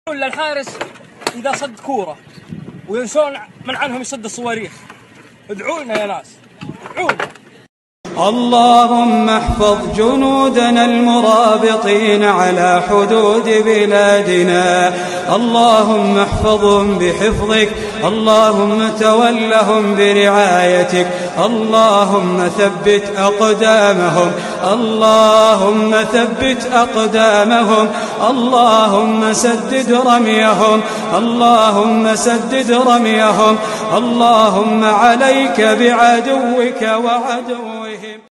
للحارس إذا صد كورة وينسون من عنهم يصد الصواريخ. ادعوا لنا يا ناس، ادعوا لنا. اللهم احفظ جنودنا المرابطين على حدود بلادنا، اللهم احفظهم بحفظك، اللهم تولهم برعايتك، اللهم ثبت أقدامهم، اللهم ثبت أقدامهم، اللهم سدد رميهم، اللهم سدد رميهم، اللهم عليك بعدوك وعدوهم.